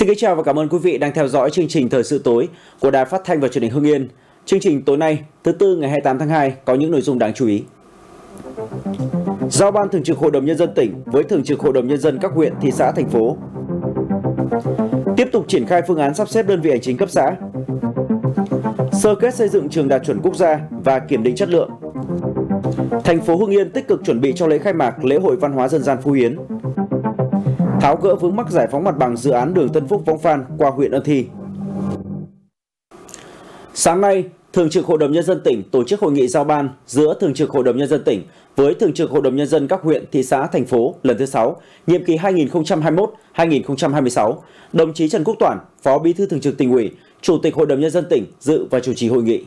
Xin kính chào và cảm ơn quý vị đang theo dõi chương trình Thời sự tối của Đài Phát thanh và Truyền hình Hưng Yên. Chương trình tối nay, thứ Tư ngày 28 tháng 2 có những nội dung đáng chú ý. Giao ban Thường trực Hội đồng Nhân dân tỉnh với Thường trực Hội đồng Nhân dân các huyện, thị xã, thành phố. Tiếp tục triển khai phương án sắp xếp đơn vị hành chính cấp xã. Sơ kết xây dựng trường đạt chuẩn quốc gia và kiểm định chất lượng. Thành phố Hưng Yên tích cực chuẩn bị cho lễ khai mạc lễ hội văn hóa dân gian Phú Hiến. Tháo gỡ vướng mắc giải phóng mặt bằng dự án đường Tân Phúc - Võng Phan qua huyện Ân Thi. Sáng nay, Thường trực Hội đồng Nhân dân tỉnh tổ chức hội nghị giao ban giữa Thường trực Hội đồng Nhân dân tỉnh với Thường trực Hội đồng Nhân dân các huyện, thị xã, thành phố lần thứ 6, nhiệm kỳ 2021-2026. Đồng chí Trần Quốc Toản, Phó Bí thư Thường trực Tỉnh ủy, Chủ tịch Hội đồng Nhân dân tỉnh dự và chủ trì hội nghị.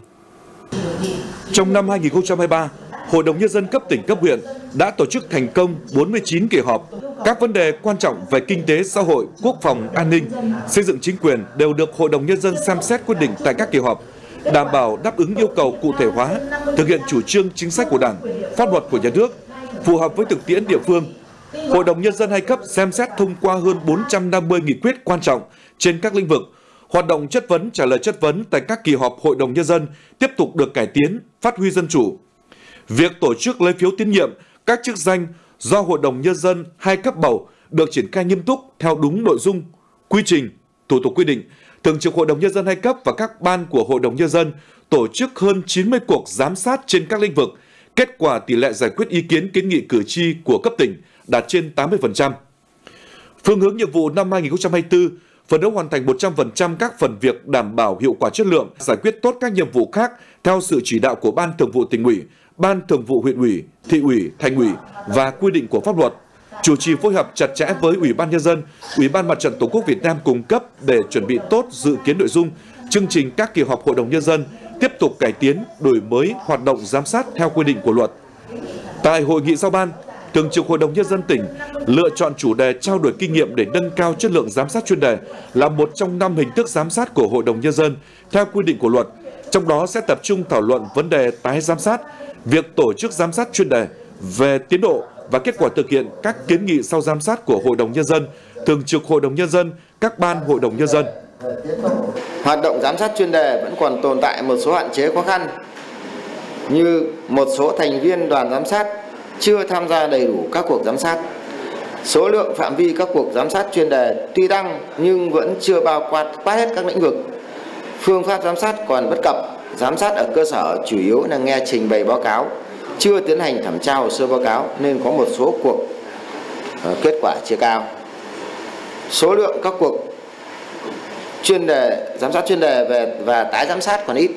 Trong năm 2023, Hội đồng Nhân dân cấp tỉnh cấp huyện đã tổ chức thành công 49 kỳ họp. Các vấn đề quan trọng về kinh tế xã hội, quốc phòng, an ninh, xây dựng chính quyền đều được Hội đồng Nhân dân xem xét quyết định tại các kỳ họp, đảm bảo đáp ứng yêu cầu cụ thể hóa, thực hiện chủ trương chính sách của Đảng, pháp luật của nhà nước, phù hợp với thực tiễn địa phương. Hội đồng Nhân dân hai cấp xem xét thông qua hơn 450 nghị quyết quan trọng trên các lĩnh vực. Hoạt động chất vấn, trả lời chất vấn tại các kỳ họp Hội đồng Nhân dân tiếp tục được cải tiến, phát huy dân chủ. Việc tổ chức lấy phiếu tín nhiệm các chức danh do Hội đồng Nhân dân hai cấp bầu được triển khai nghiêm túc theo đúng nội dung, quy trình, thủ tục quy định. Thường trực Hội đồng Nhân dân hai cấp và các ban của Hội đồng Nhân dân tổ chức hơn 90 cuộc giám sát trên các lĩnh vực. Kết quả tỷ lệ giải quyết ý kiến kiến nghị cử tri của cấp tỉnh đạt trên 80%. Phương hướng nhiệm vụ năm 2024, phấn đấu hoàn thành 100% các phần việc đảm bảo hiệu quả chất lượng, giải quyết tốt các nhiệm vụ khác theo sự chỉ đạo của Ban Thường vụ Tỉnh ủy, Ban Thường vụ huyện ủy, thị ủy, thành ủy và quy định của pháp luật. Chủ trì phối hợp chặt chẽ với Ủy ban Nhân dân, Ủy ban Mặt trận Tổ quốc Việt Nam cung cấp để chuẩn bị tốt dự kiến nội dung, chương trình các kỳ họp Hội đồng Nhân dân, tiếp tục cải tiến, đổi mới hoạt động giám sát theo quy định của luật. Tại hội nghị giao ban, Thường trực Hội đồng Nhân dân tỉnh lựa chọn chủ đề trao đổi kinh nghiệm để nâng cao chất lượng giám sát chuyên đề là một trong 5 hình thức giám sát của Hội đồng Nhân dân theo quy định của luật. Trong đó sẽ tập trung thảo luận vấn đề tái giám sát, việc tổ chức giám sát chuyên đề về tiến độ và kết quả thực hiện các kiến nghị sau giám sát của Hội đồng Nhân dân, Thường trực Hội đồng Nhân dân, các ban Hội đồng Nhân dân. Hoạt động giám sát chuyên đề vẫn còn tồn tại một số hạn chế khó khăn, như một số thành viên đoàn giám sát chưa tham gia đầy đủ các cuộc giám sát. Số lượng phạm vi các cuộc giám sát chuyên đề tuy tăng nhưng vẫn chưa bao quát hết các lĩnh vực. Phương pháp giám sát còn bất cập, giám sát ở cơ sở chủ yếu là nghe trình bày báo cáo, chưa tiến hành thẩm tra hồ sơ báo cáo nên có một số cuộc kết quả chưa cao. Số lượng các cuộc chuyên đề, giám sát chuyên đề và tái giám sát còn ít.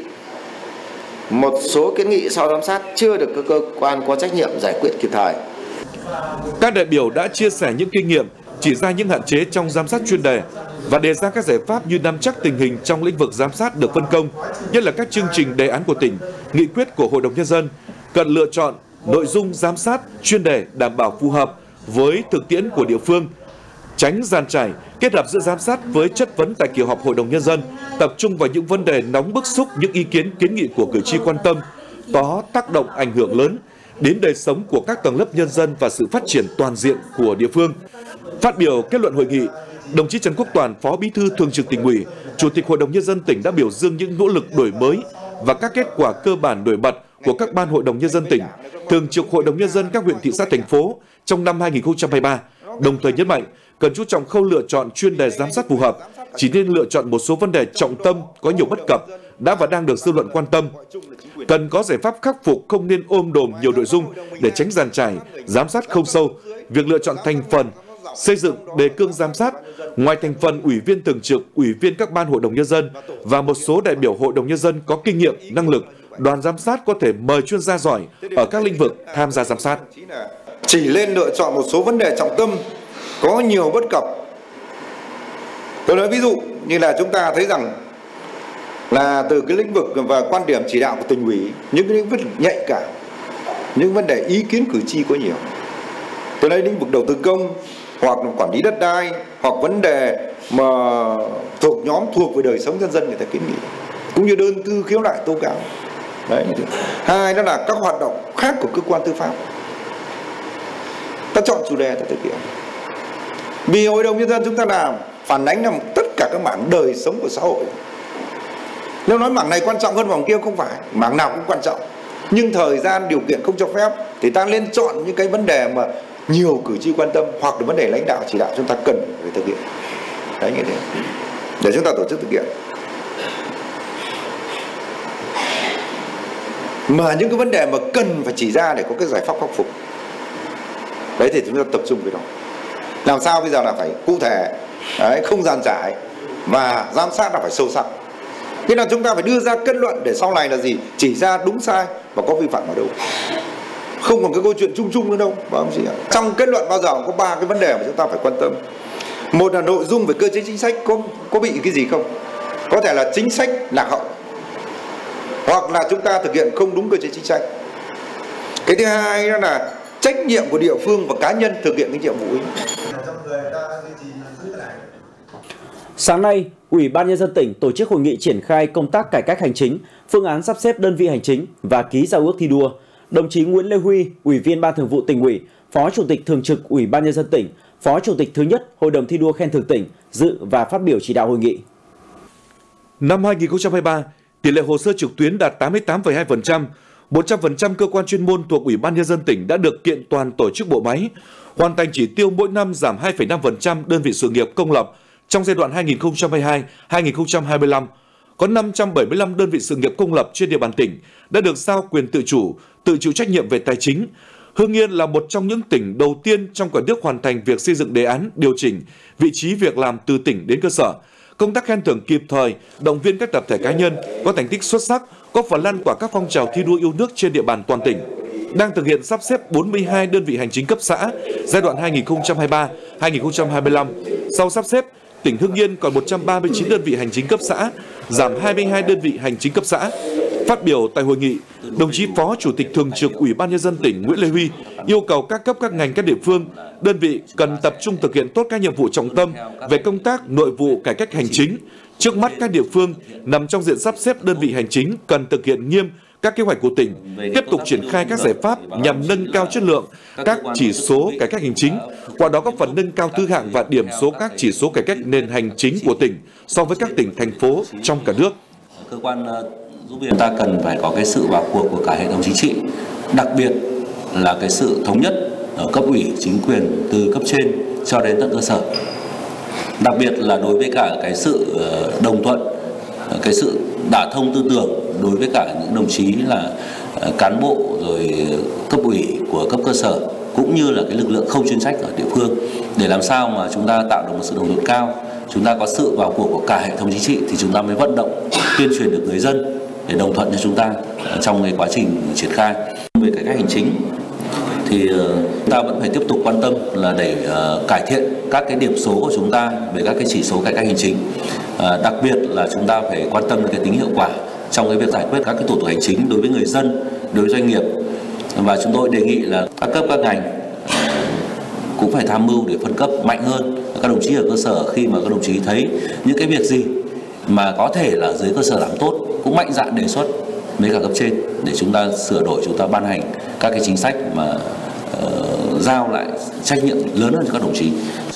Một số kiến nghị sau giám sát chưa được các cơ quan có trách nhiệm giải quyết kịp thời. Các đại biểu đã chia sẻ những kinh nghiệm, chỉ ra những hạn chế trong giám sát chuyên đề và đề ra các giải pháp như nắm chắc tình hình trong lĩnh vực giám sát được phân công, nhất là các chương trình đề án của tỉnh, nghị quyết của Hội đồng Nhân dân, cần lựa chọn nội dung giám sát chuyên đề đảm bảo phù hợp với thực tiễn của địa phương, tránh dàn trải, kết hợp giữa giám sát với chất vấn tại kỳ họp Hội đồng Nhân dân, tập trung vào những vấn đề nóng bức xúc, những ý kiến kiến nghị của cử tri quan tâm, có tác động ảnh hưởng lớn đến đời sống của các tầng lớp nhân dân và sự phát triển toàn diện của địa phương. Phát biểu kết luận hội nghị, đồng chí Trần Quốc Toản, Phó Bí thư Thường trực Tỉnh ủy, Chủ tịch Hội đồng Nhân dân tỉnh đã biểu dương những nỗ lực đổi mới và các kết quả cơ bản nổi bật của các ban Hội đồng Nhân dân tỉnh, Thường trực Hội đồng Nhân dân các huyện, thị xã, thành phố trong năm 2023, đồng thời nhấn mạnh cần chú trọng khâu lựa chọn chuyên đề giám sát phù hợp, chỉ nên lựa chọn một số vấn đề trọng tâm có nhiều bất cập đã và đang được dư luận quan tâm. Cần có giải pháp khắc phục, không nên ôm đồm nhiều nội dung để tránh dàn trải, giám sát không sâu. Việc lựa chọn thành phần, xây dựng đề cương giám sát, ngoài thành phần ủy viên thường trực, ủy viên các ban Hội đồng Nhân dân và một số đại biểu Hội đồng Nhân dân có kinh nghiệm, năng lực, đoàn giám sát có thể mời chuyên gia giỏi ở các lĩnh vực tham gia giám sát. Chỉ nên lựa chọn một số vấn đề trọng tâm có nhiều bất cập. Tôi nói ví dụ như là chúng ta thấy rằng là từ cái lĩnh vực và quan điểm chỉ đạo của Tỉnh ủy, những cái lĩnh vực nhạy cảm, những vấn đề ý kiến cử tri có nhiều. Tôi nói lĩnh vực đầu tư công hoặc quản lý đất đai hoặc vấn đề mà thuộc nhóm thuộc về đời sống nhân dân người ta kiến nghị, cũng như đơn thư khiếu nại tố cáo. Đấy. Hai đó là các hoạt động khác của cơ quan tư pháp. Ta chọn chủ đề ta thực hiện. Vì Hội đồng Nhân dân chúng ta làm phản ánh là tất cả các mảng đời sống của xã hội. Nếu nói mảng này quan trọng hơn mảng kia không phải, mảng nào cũng quan trọng. Nhưng thời gian điều kiện không cho phép thì ta nên chọn những cái vấn đề mà nhiều cử tri quan tâm, hoặc là vấn đề lãnh đạo chỉ đạo chúng ta cần phải thực hiện. Đấy, như thế để chúng ta tổ chức thực hiện. Mà những cái vấn đề mà cần phải chỉ ra để có cái giải pháp khắc phục, đấy thì chúng ta tập trung cái đó. Làm sao bây giờ là phải cụ thể, đấy, không dàn trải, và giám sát là phải sâu sắc. Thế nào chúng ta phải đưa ra kết luận để sau này là gì? Chỉ ra đúng sai và có vi phạm ở đâu. Không còn cái câu chuyện chung chung nữa đâu. Trong kết luận bao giờ có 3 cái vấn đề mà chúng ta phải quan tâm. Một là nội dung về cơ chế chính sách có bị cái gì không? Có thể là chính sách lạc hậu, hoặc là chúng ta thực hiện không đúng cơ chế chính sách. Cái thứ hai đó là trách nhiệm của địa phương và cá nhân thực hiện cái nhiệm vụ ấy. Sáng nay, Ủy ban Nhân dân tỉnh tổ chức hội nghị triển khai công tác cải cách hành chính, phương án sắp xếp đơn vị hành chính và ký giao ước thi đua. Đồng chí Nguyễn Lê Huy, Ủy viên Ban Thường vụ Tỉnh ủy, Phó Chủ tịch Thường trực Ủy ban Nhân dân tỉnh, Phó Chủ tịch thứ nhất Hội đồng thi đua khen thưởng tỉnh dự và phát biểu chỉ đạo hội nghị. Năm 2023, tỷ lệ hồ sơ trực tuyến đạt 88,2%, 100% cơ quan chuyên môn thuộc Ủy ban Nhân dân tỉnh đã được kiện toàn tổ chức bộ máy, hoàn thành chỉ tiêu mỗi năm giảm 2,5% đơn vị sự nghiệp công lập trong giai đoạn 2022-2025. Có 575 đơn vị sự nghiệp công lập trên địa bàn tỉnh đã được giao quyền tự chủ, tự chịu trách nhiệm về tài chính. Hưng Yên là một trong những tỉnh đầu tiên trong cả nước hoàn thành việc xây dựng đề án điều chỉnh vị trí việc làm từ tỉnh đến cơ sở. Công tác khen thưởng kịp thời, động viên các tập thể cá nhân có thành tích xuất sắc, góp phần lan tỏa các phong trào thi đua yêu nước trên địa bàn toàn tỉnh. Đang thực hiện sắp xếp 42 đơn vị hành chính cấp xã giai đoạn 2023-2025. Sau sắp xếp, tỉnh Hưng Yên còn 139 đơn vị hành chính cấp xã, giảm 22 đơn vị hành chính cấp xã. Phát biểu tại hội nghị, đồng chí Phó Chủ tịch Thường trực Ủy ban Nhân dân tỉnh Nguyễn Lê Huy yêu cầu các cấp các ngành các địa phương, đơn vị cần tập trung thực hiện tốt các nhiệm vụ trọng tâm về công tác nội vụ cải cách hành chính. Trước mắt các địa phương nằm trong diện sắp xếp đơn vị hành chính cần thực hiện nghiêm các kế hoạch của tỉnh, tiếp tục triển khai các giải pháp nhằm nâng cao chất lượng các chỉ số cải cách hành chính, qua đó góp phần nâng cao thứ hạng và điểm số các chỉ số cải cách nền hành chính của tỉnh so với các tỉnh, thành phố trong cả nước. Cơ quan giúp việc ta cần phải có cái sự vào cuộc của cả hệ thống chính trị, đặc biệt là cái sự thống nhất ở cấp ủy chính quyền từ cấp trên cho đến tận cơ sở. Đặc biệt là đối với cả cái sự đồng thuận, cái sự đả thông tư tưởng đối với cả những đồng chí là cán bộ rồi cấp ủy của cấp cơ sở, cũng như là cái lực lượng không chuyên trách ở địa phương, để làm sao mà chúng ta tạo được một sự đồng thuận cao, chúng ta có sự vào cuộc của cả hệ thống chính trị thì chúng ta mới vận động tuyên truyền được người dân để đồng thuận cho chúng ta trong cái quá trình triển khai. Về cải cách hành chính thì chúng ta vẫn phải tiếp tục quan tâm là để cải thiện các cái điểm số của chúng ta về các cái chỉ số cải cách hành chính. Đặc biệt là chúng ta phải quan tâm đến cái tính hiệu quả trong cái việc giải quyết các cái thủ tục hành chính đối với người dân, đối với doanh nghiệp. Và chúng tôi đề nghị là các cấp các ngành cũng phải tham mưu để phân cấp mạnh hơn các đồng chí ở cơ sở, khi mà các đồng chí thấy những cái việc gì mà có thể là dưới cơ sở làm tốt cũng mạnh dạn đề xuất với cả cấp trên để chúng ta sửa đổi, chúng ta ban hành các cái chính sách mà giao lại trách nhiệm lớn hơn cho các đồng chí.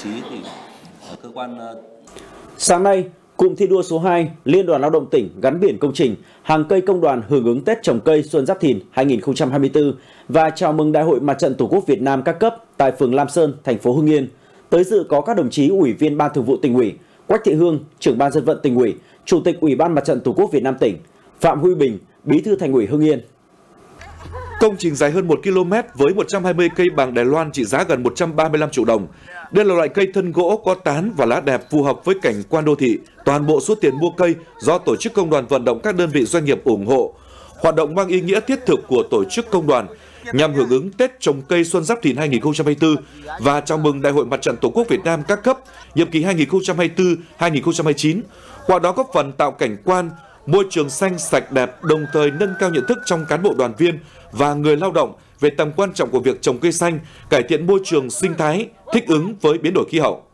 Sáng nay, cụm thi đua số 2 Liên đoàn Lao động tỉnh gắn biển công trình hàng cây công đoàn hưởng ứng Tết trồng cây Xuân Giáp Thìn 2024 và chào mừng Đại hội Mặt trận Tổ quốc Việt Nam các cấp tại phường Lam Sơn, thành phố Hưng Yên. Tới dự có các đồng chí Ủy viên Ban Thường vụ Tỉnh ủy, Quách Thị Hương, Trưởng ban Dân vận Tỉnh ủy, Chủ tịch Ủy ban Mặt trận Tổ quốc Việt Nam tỉnh, Phạm Huy Bình, Bí thư Thành ủy Hưng Yên. Công trình dài hơn 1 km với 120 cây bàng Đài Loan trị giá gần 135 triệu đồng. Đây là loại cây thân gỗ có tán và lá đẹp phù hợp với cảnh quan đô thị. Toàn bộ số tiền mua cây do tổ chức công đoàn vận động các đơn vị doanh nghiệp ủng hộ. Hoạt động mang ý nghĩa thiết thực của tổ chức công đoàn nhằm hưởng ứng Tết trồng cây Xuân Giáp Thìn 2024 và chào mừng Đại hội Mặt trận Tổ quốc Việt Nam các cấp nhiệm kỳ 2024-2029. Qua đó góp phần tạo cảnh quan, môi trường xanh sạch đẹp, đồng thời nâng cao nhận thức trong cán bộ đoàn viên và người lao động về tầm quan trọng của việc trồng cây xanh, cải thiện môi trường sinh thái, thích ứng với biến đổi khí hậu.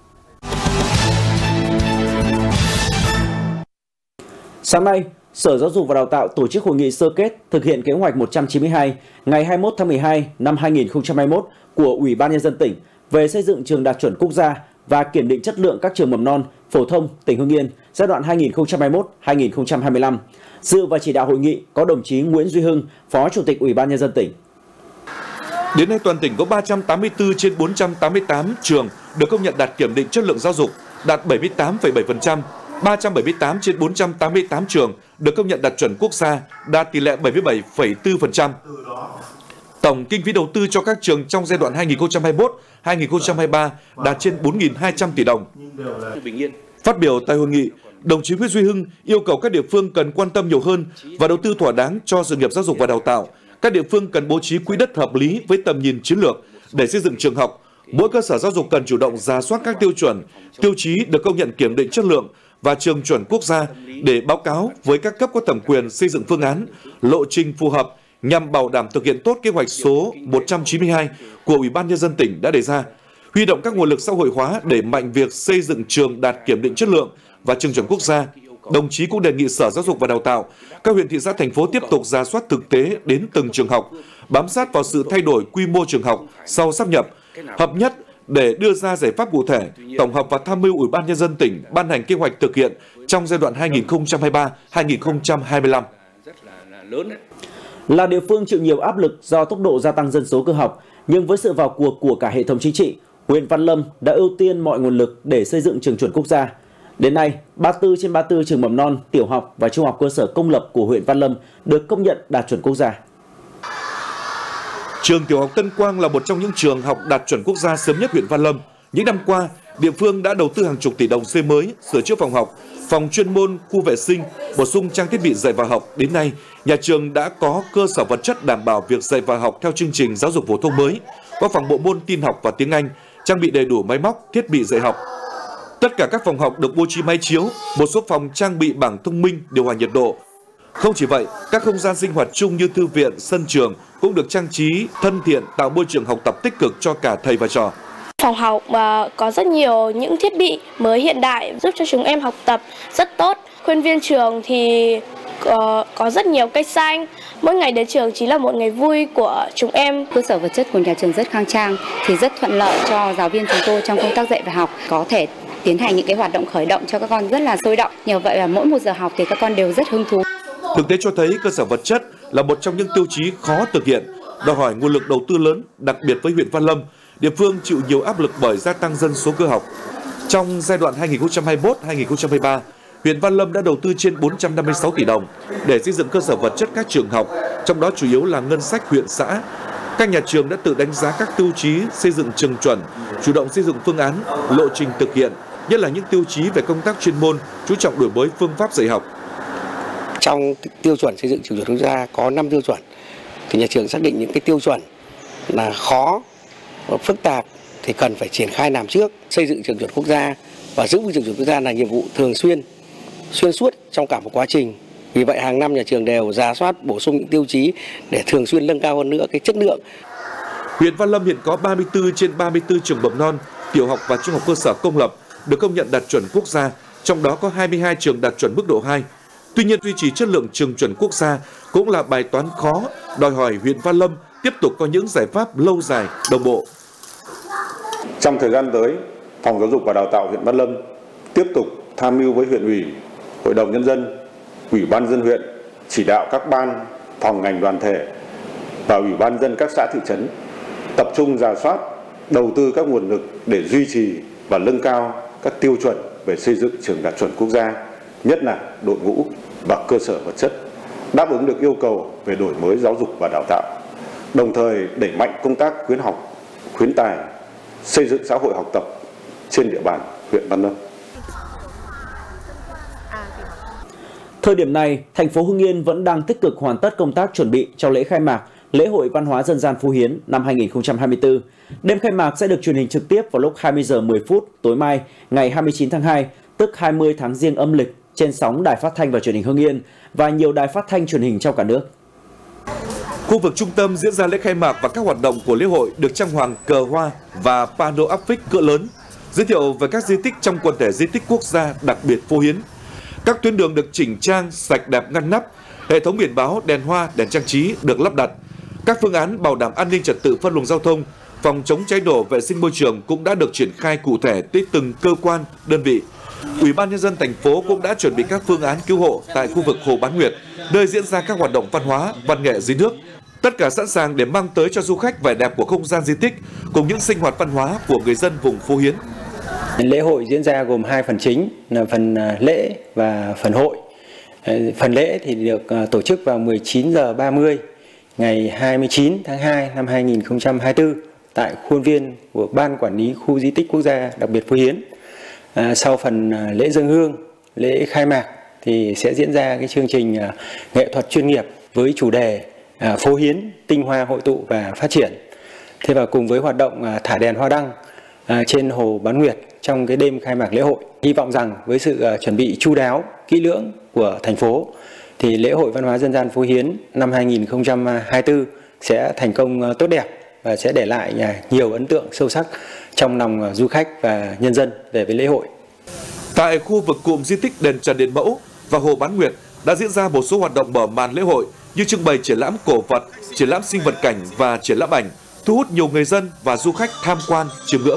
Sáng nay, Sở Giáo dục và Đào tạo tổ chức hội nghị sơ kết thực hiện kế hoạch 192 ngày 21 tháng 12 năm 2021 của Ủy ban Nhân dân tỉnh về xây dựng trường đạt chuẩn quốc gia và kiểm định chất lượng các trường mầm non, phổ thông tỉnh Hưng Yên giai đoạn 2021-2025. Dự và chỉ đạo hội nghị có đồng chí Nguyễn Duy Hưng, Phó Chủ tịch Ủy ban Nhân dân tỉnh. Đến nay toàn tỉnh có 384 trên 488 trường được công nhận đạt kiểm định chất lượng giáo dục, đạt 78,7%, 378 trên 488 trường được công nhận đạt chuẩn quốc gia, đạt tỷ lệ 77,4%. Tổng kinh phí đầu tư cho các trường trong giai đoạn 2021-2023 đạt trên 4.200 tỷ đồng. Phát biểu tại hội nghị, đồng chí Nguyễn Duy Hưng yêu cầu các địa phương cần quan tâm nhiều hơn và đầu tư thỏa đáng cho sự nghiệp giáo dục và đào tạo. Các địa phương cần bố trí quỹ đất hợp lý với tầm nhìn chiến lược để xây dựng trường học. Mỗi cơ sở giáo dục cần chủ động rà soát các tiêu chuẩn, tiêu chí được công nhận kiểm định chất lượng và trường chuẩn quốc gia để báo cáo với các cấp có thẩm quyền xây dựng phương án, lộ trình phù hợp nhằm bảo đảm thực hiện tốt kế hoạch số 192 của Ủy ban Nhân dân tỉnh đã đề ra. Huy động các nguồn lực xã hội hóa để mạnh việc xây dựng trường đạt kiểm định chất lượng và trường chuẩn quốc gia. Đồng chí cũng đề nghị Sở Giáo dục và Đào tạo, các huyện, thị xã, thành phố tiếp tục rà soát thực tế đến từng trường học, bám sát vào sự thay đổi quy mô trường học sau sáp nhập, hợp nhất để đưa ra giải pháp cụ thể, tổng hợp và tham mưu Ủy ban Nhân dân tỉnh ban hành kế hoạch thực hiện trong giai đoạn 2023-2025. Là địa phương chịu nhiều áp lực do tốc độ gia tăng dân số cơ học, nhưng với sự vào cuộc của cả hệ thống chính trị, huyện Văn Lâm đã ưu tiên mọi nguồn lực để xây dựng trường chuẩn quốc gia. Đến nay, 34 trên 34 trường mầm non, tiểu học và trung học cơ sở công lập của huyện Văn Lâm được công nhận đạt chuẩn quốc gia. Trường tiểu học Tân Quang là một trong những trường học đạt chuẩn quốc gia sớm nhất huyện Văn Lâm. Những năm qua, địa phương đã đầu tư hàng chục tỷ đồng xây mới, sửa chữa phòng học, phòng chuyên môn, khu vệ sinh, bổ sung trang thiết bị dạy và học. Đến nay, nhà trường đã có cơ sở vật chất đảm bảo việc dạy và học theo chương trình giáo dục phổ thông mới, có phòng bộ môn tin học và tiếng Anh, trang bị đầy đủ máy móc, thiết bị dạy học. Tất cả các phòng học được bố trí máy chiếu, một số phòng trang bị bảng thông minh điều hòa nhiệt độ. Không chỉ vậy, các không gian sinh hoạt chung như thư viện, sân trường cũng được trang trí thân thiện, tạo môi trường học tập tích cực cho cả thầy và trò. Phòng học có rất nhiều những thiết bị mới hiện đại giúp cho chúng em học tập rất tốt. Khuôn viên trường thì có rất nhiều cây xanh. Mỗi ngày đến trường chỉ là một ngày vui của chúng em. Cơ sở vật chất của nhà trường rất khang trang thì rất thuận lợi cho giáo viên chúng tôi trong công tác dạy và học, có thể tiến hành những cái hoạt động khởi động cho các con rất là sôi động. Nhờ vậy là mỗi một giờ học thì các con đều rất hứng thú. Thực tế cho thấy cơ sở vật chất là một trong những tiêu chí khó thực hiện, đòi hỏi nguồn lực đầu tư lớn, đặc biệt với huyện Văn Lâm, địa phương chịu nhiều áp lực bởi gia tăng dân số cơ học. Trong giai đoạn 2021-2023, huyện Văn Lâm đã đầu tư trên 456 tỷ đồng để xây dựng cơ sở vật chất các trường học, trong đó chủ yếu là ngân sách huyện xã. Các nhà trường đã tự đánh giá các tiêu chí xây dựng trường chuẩn, chủ động xây dựng phương án, lộ trình thực hiện, nhất là những tiêu chí về công tác chuyên môn, chú trọng đổi mới phương pháp dạy học. Trong tiêu chuẩn xây dựng trường chuẩn quốc gia có 5 tiêu chuẩn, thì nhà trường xác định những cái tiêu chuẩn là khó và phức tạp thì cần phải triển khai làm trước. Xây dựng trường chuẩn quốc gia và giữ vững trường chuẩn quốc gia là nhiệm vụ thường xuyên, xuyên suốt trong cả một quá trình. Vì vậy hàng năm nhà trường đều rà soát bổ sung những tiêu chí để thường xuyên nâng cao hơn nữa cái chất lượng. Huyện Văn Lâm hiện có 34 trên 34 trường mầm non, tiểu học và trung học cơ sở công lập được công nhận đạt chuẩn quốc gia, trong đó có 22 trường đạt chuẩn mức độ 2. Tuy nhiên, duy trì chất lượng trường chuẩn quốc gia cũng là bài toán khó, đòi hỏi huyện Văn Lâm tiếp tục có những giải pháp lâu dài, đồng bộ. Trong thời gian tới, Phòng Giáo dục và Đào tạo huyện Văn Lâm tiếp tục tham mưu với huyện ủy, Hội đồng Nhân dân, Ủy ban nhân dân huyện chỉ đạo các ban, phòng ngành đoàn thể và Ủy ban nhân dân các xã thị trấn tập trung rà soát, đầu tư các nguồn lực để duy trì và nâng cao các tiêu chuẩn về xây dựng trường đạt chuẩn quốc gia, nhất là đội ngũ và cơ sở vật chất, đáp ứng được yêu cầu về đổi mới giáo dục và đào tạo, đồng thời đẩy mạnh công tác khuyến học, khuyến tài, xây dựng xã hội học tập trên địa bàn huyện Văn Lâm. Thời điểm này, thành phố Hưng Yên vẫn đang tích cực hoàn tất công tác chuẩn bị cho lễ khai mạc Lễ hội Văn hóa Dân gian Phú Hiến năm 2024. Đêm khai mạc sẽ được truyền hình trực tiếp vào lúc 20 giờ 10 phút tối mai, ngày 29 tháng 2, tức 20 tháng Giêng âm lịch trên sóng Đài Phát thanh và Truyền hình Hưng Yên và nhiều đài phát thanh truyền hình trong cả nước. Khu vực trung tâm diễn ra lễ khai mạc và các hoạt động của lễ hội được trang hoàng cờ hoa và pano áp phích cỡ lớn, giới thiệu về các di tích trong quần thể di tích quốc gia đặc biệt Phú Hiến. Các tuyến đường được chỉnh trang, sạch đẹp ngăn nắp, hệ thống biển báo, đèn hoa, đèn trang trí được lắp đặt. Các phương án bảo đảm an ninh trật tự phân luồng giao thông, phòng chống cháy nổ, vệ sinh môi trường cũng đã được triển khai cụ thể tới từng cơ quan, đơn vị. Ủy ban Nhân dân thành phố cũng đã chuẩn bị các phương án cứu hộ tại khu vực Hồ Bán Nguyệt, nơi diễn ra các hoạt động văn hóa, văn nghệ dưới nước. Tất cả sẵn sàng để mang tới cho du khách vẻ đẹp của không gian di tích cùng những sinh hoạt văn hóa của người dân vùng Phú Hiến. Lễ hội diễn ra gồm 2 phần chính là phần lễ và phần hội. Phần lễ thì được tổ chức vào 19 giờ 30 ngày 29 tháng 2 năm 2024 tại khuôn viên của Ban Quản lý Khu Di tích Quốc gia đặc biệt Phú Hiến. Sau phần lễ dâng hương, lễ khai mạc thì sẽ diễn ra cái chương trình nghệ thuật chuyên nghiệp với chủ đề Phố Hiến, tinh hoa hội tụ và phát triển. Thế và cùng với hoạt động thả đèn hoa đăng trên Hồ Bán Nguyệt trong cái đêm khai mạc lễ hội, hy vọng rằng với sự chuẩn bị chu đáo, kỹ lưỡng của thành phố thì lễ hội văn hóa dân gian Phú Hiến năm 2024 sẽ thành công tốt đẹp và sẽ để lại nhiều ấn tượng sâu sắc trong lòng du khách và nhân dân về với lễ hội. Tại khu vực cụm di tích đền Trần Đền Mẫu và Hồ Bán Nguyệt đã diễn ra một số hoạt động mở màn lễ hội như trưng bày triển lãm cổ vật, triển lãm sinh vật cảnh và triển lãm ảnh, thu hút nhiều người dân và du khách tham quan chiêm ngưỡng.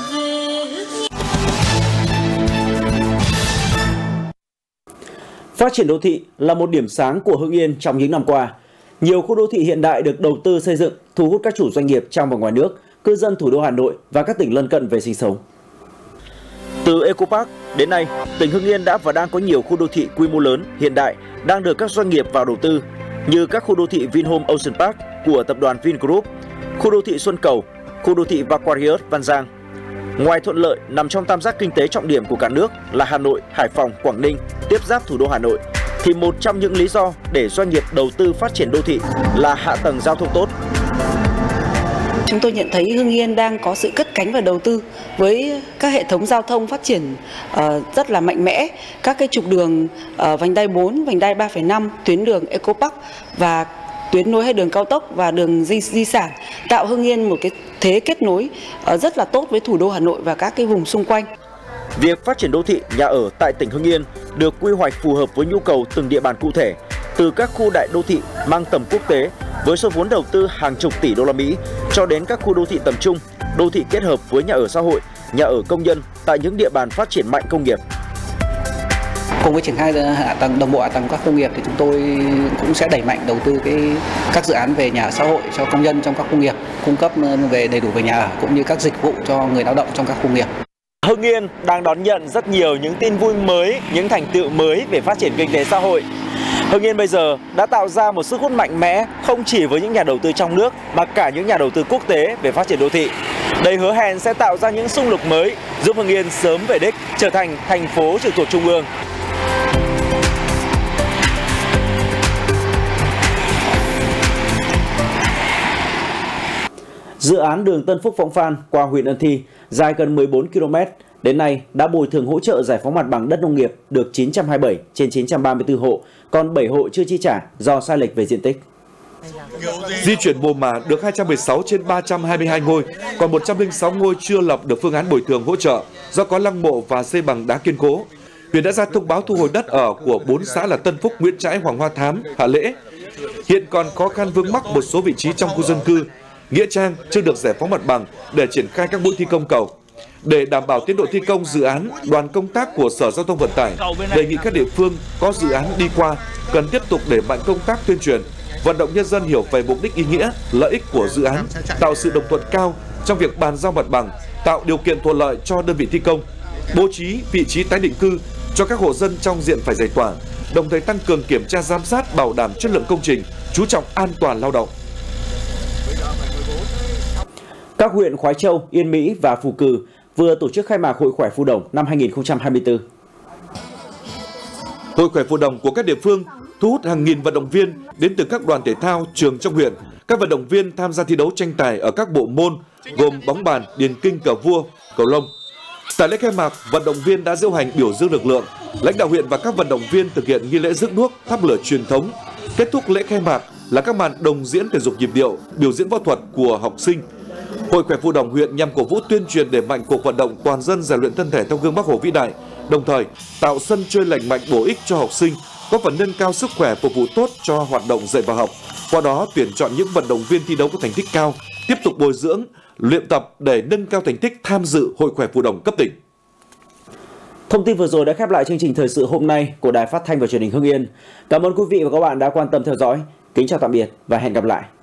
Phát triển đô thị là một điểm sáng của Hưng Yên trong những năm qua. Nhiều khu đô thị hiện đại được đầu tư xây dựng, thu hút các chủ doanh nghiệp trong và ngoài nước, cư dân thủ đô Hà Nội và các tỉnh lân cận về sinh sống. Từ Eco Park đến nay, tỉnh Hưng Yên đã và đang có nhiều khu đô thị quy mô lớn, hiện đại đang được các doanh nghiệp vào đầu tư, như các khu đô thị Vinhome Ocean Park của tập đoàn Vingroup, khu đô thị Xuân Cầu, khu đô thị Aquarius Văn Giang. Ngoài thuận lợi nằm trong tam giác kinh tế trọng điểm của cả nước là Hà Nội, Hải Phòng, Quảng Ninh, tiếp giáp thủ đô Hà Nội, thì một trong những lý do để doanh nghiệp đầu tư phát triển đô thị là hạ tầng giao thông tốt. Chúng tôi nhận thấy Hưng Yên đang có sự cất cánh và đầu tư với các hệ thống giao thông phát triển rất là mạnh mẽ. Các cái trục đường vành đai 4, vành đai 3,5, tuyến đường Eco Park và tuyến nối hai đường cao tốc và đường di sản tạo Hưng Yên một cái thế kết nối rất là tốt với thủ đô Hà Nội và các cái vùng xung quanh. Việc phát triển đô thị, nhà ở tại tỉnh Hưng Yên được quy hoạch phù hợp với nhu cầu từng địa bàn cụ thể, từ các khu đại đô thị mang tầm quốc tế với số vốn đầu tư hàng chục tỷ đô la Mỹ cho đến các khu đô thị tầm trung, đô thị kết hợp với nhà ở xã hội, nhà ở công nhân tại những địa bàn phát triển mạnh công nghiệp. Cùng với triển khai hạ tầng đồng bộ hạ tầng các công nghiệp thì chúng tôi cũng sẽ đẩy mạnh đầu tư các dự án về nhà ở xã hội cho công nhân trong các công nghiệp, cung cấp về đầy đủ về nhà ở cũng như các dịch vụ cho người lao động trong các công nghiệp. Hưng Yên đang đón nhận rất nhiều những tin vui mới, những thành tựu mới về phát triển kinh tế xã hội. Hưng Yên bây giờ đã tạo ra một sức hút mạnh mẽ không chỉ với những nhà đầu tư trong nước mà cả những nhà đầu tư quốc tế về phát triển đô thị. Đây hứa hẹn sẽ tạo ra những xung lực mới giúp Hưng Yên sớm về đích, trở thành thành phố trực thuộc trung ương. Dự án đường Tân Phúc - Võng Phan qua huyện Ân Thi dài gần 14 km đến nay đã bồi thường hỗ trợ giải phóng mặt bằng đất nông nghiệp được 927 trên 934 hộ, còn 7 hộ chưa chi trả do sai lệch về diện tích. Di chuyển mồ mả được 216 trên 322 ngôi, còn 106 ngôi chưa lập được phương án bồi thường hỗ trợ do có lăng mộ và xây bằng đá kiên cố. Huyện đã ra thông báo thu hồi đất ở của 4 xã là Tân Phúc, Nguyễn Trãi, Hoàng Hoa Thám, Hạ Lễ. Hiện còn khó khăn vướng mắc một số vị trí trong khu dân cư, nghĩa trang chưa được giải phóng mặt bằng để triển khai các mũi thi công cầu. Để đảm bảo tiến độ thi công dự án, đoàn công tác của Sở Giao thông Vận tải đề nghị các địa phương có dự án đi qua cần tiếp tục đẩy mạnh công tác tuyên truyền, vận động nhân dân hiểu về mục đích, ý nghĩa, lợi ích của dự án, tạo sự đồng thuận cao trong việc bàn giao mặt bằng, tạo điều kiện thuận lợi cho đơn vị thi công, bố trí vị trí tái định cư cho các hộ dân trong diện phải giải tỏa, đồng thời tăng cường kiểm tra giám sát, bảo đảm chất lượng công trình, chú trọng an toàn lao động. Các huyện Khoái Châu, Yên Mỹ và Phù Cử vừa tổ chức khai mạc Hội khỏe Phù Đồng năm 2024. Hội khỏe Phù Đồng của các địa phương thu hút hàng nghìn vận động viên đến từ các đoàn thể thao, trường trong huyện. Các vận động viên tham gia thi đấu tranh tài ở các bộ môn gồm bóng bàn, điền kinh, cờ vua, cầu lông. Tại lễ khai mạc, vận động viên đã diễu hành biểu dương lực lượng. Lãnh đạo huyện và các vận động viên thực hiện nghi lễ rước đuốc, thắp lửa truyền thống. Kết thúc lễ khai mạc là các màn đồng diễn thể dục nhịp điệu, biểu diễn võ thuật của học sinh. Hội khỏe Phù Đồng huyện nhằm cổ vũ tuyên truyền đẩy mạnh cuộc vận động toàn dân rèn luyện thân thể theo gương Bác Hồ vĩ đại, đồng thời tạo sân chơi lành mạnh bổ ích cho học sinh, góp phần nâng cao sức khỏe, phục vụ tốt cho hoạt động dạy và học. Qua đó tuyển chọn những vận động viên thi đấu có thành tích cao, tiếp tục bồi dưỡng, luyện tập để nâng cao thành tích tham dự Hội khỏe phù đồng cấp tỉnh. Thông tin vừa rồi đã khép lại chương trình thời sự hôm nay của Đài Phát thanh và Truyền hình Hưng Yên. Cảm ơn quý vị và các bạn đã quan tâm theo dõi. Kính chào tạm biệt và hẹn gặp lại.